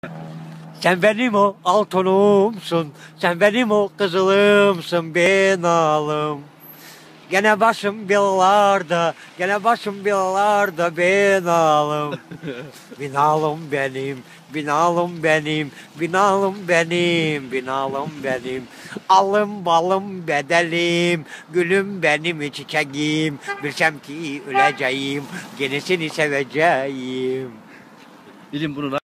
Sen benim o altınımsın, sen benim o kızılımsın binalım. Gene başım billalarda, gene başım billalarda binalım. Binalım benim, binalım benim, binalım benim, binalım benim. Alım balım bedelim, gülüm benim çiçeğim. Bilsem ki öleceğim, yenisini seveceğim. Bilin bunu